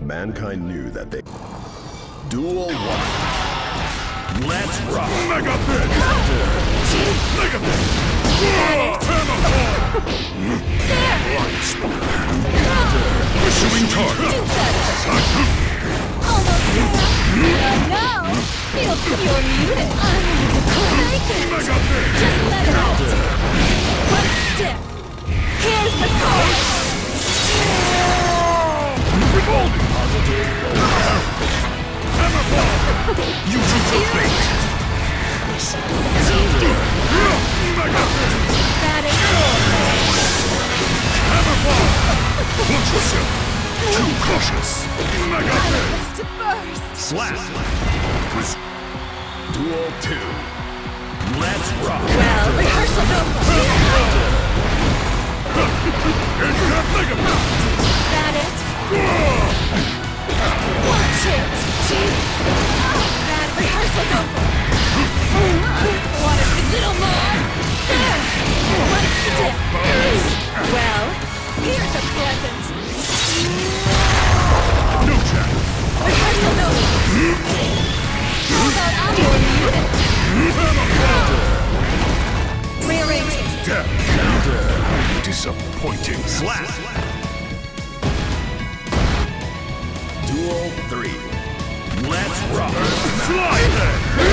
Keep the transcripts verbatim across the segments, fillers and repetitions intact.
mankind knew that they... Duel one. Let's rock! Mega Pit! Mega Pit! Hammer Ball! Light Spark! Pursuing target! Almost there! No! Feel you're muted! I'm gonna get it! Mega Pit! Just let it out! One step! Here's the call! Revolving! Hammer Ball! You took the bait! Mega Pit! That is all! Hammer Ball! Watch yourself! Too cautious! Mega I'm Pit! about to burst! Slap! Duel two. Let's rock! Well, rehearsal's over! Mega Pit! That it? Watch it! That rehearsal's over! Want a little more? There! One step! Well, here's a present! No check! Rehearsal's over! How about our unit? Rearrange it! Death! Disappointing! Slap! Duel three. Let's rock! Fly then!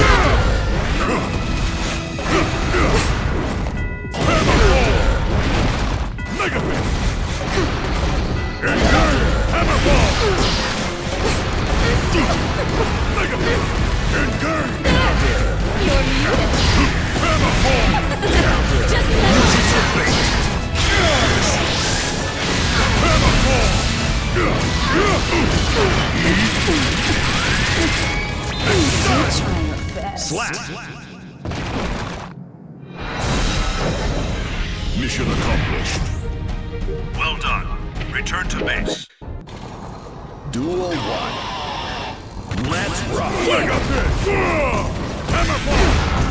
Hammer Ball! Mega Pit! Engage! Hammer Ball! Mega Pit! Engage! You're muted! Hammer Ball! Just let it Hammer Ball! try your best. Slap! Mission accomplished. Well done. Return to base. Duel one. Let's rock! Mega Pit! Hammer Ball!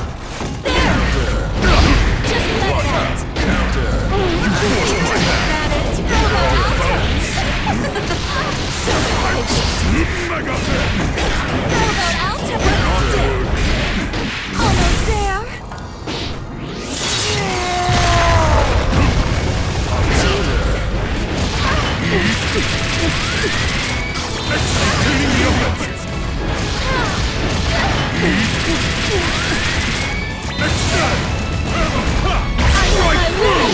Just let it out! You forced my hand! That it? How about Altos? So efficient! Mega Pit! How about Alta One step? Almost there! Executing the Olympics! Extend! Hammer! Ha! I know I will!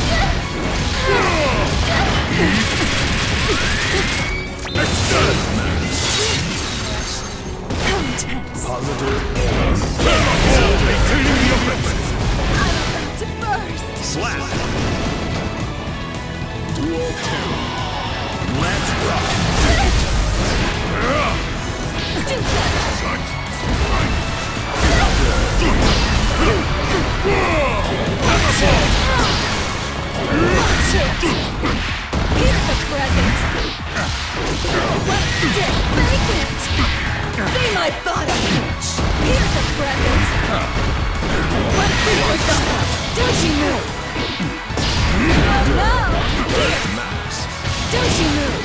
Extend! Contents! Positive. Hammer Ball! Maintaining the Olympics! I'm about to burst! Slap! Duel two. Let's rock! Do better! Watch it! Here's a present! One step! Break it! Be my body! Here's a present! One quick result! Don't you move! Oh no! Here! Don't you move!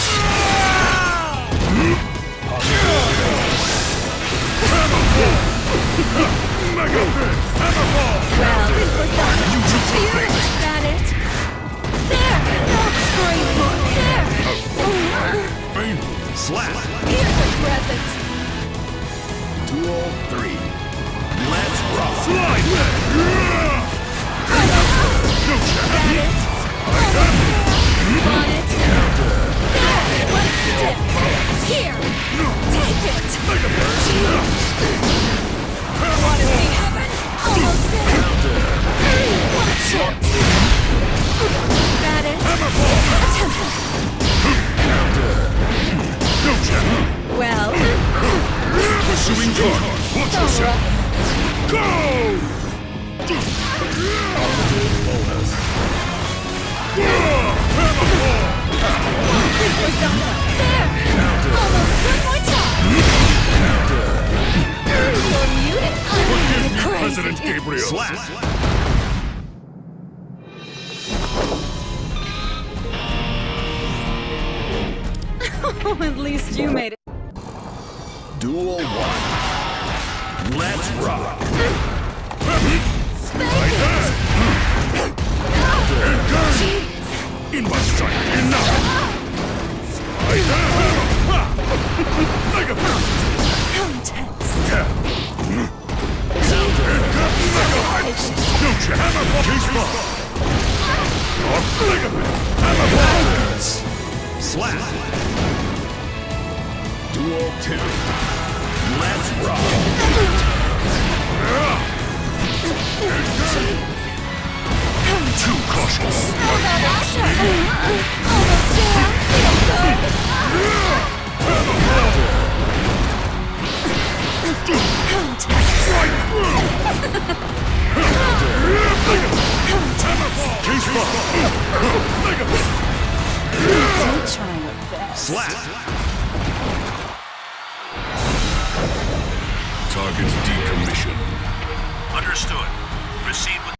Mega Pit! Hammer Ball! Well, quick result! You took the Here! bait! Got it! There! No, scream! There! Painful! Slap! Here's a present! Duel three. Let's rock! Slide then! No check! Got it! Want it? There! One step! Here! Take it! Mega Pit! Want to see heaven? Almost there! Watch it! Got it? Hammer Ball! No check! Well, Pursuing target! Watch so yourself! rough. Go! Hammer Ball! Quick result! There! Almost one more time! You're muted! I'm Forgive me, crazy! President Gabriel! Slap! Oh, at least you made it. Duel one. Let's rock. In my sight, enough! Mega How intense. No chance! Hammer ball! Case ball! Mega Hammer ball! Slap. Duel two. Let's rock. Too cautious! Almost there. Feel good. How intense. Right through! Hammer ball! Case ball! Mega Don't try your best. Slap. Targets decommissioned. Understood. Proceed with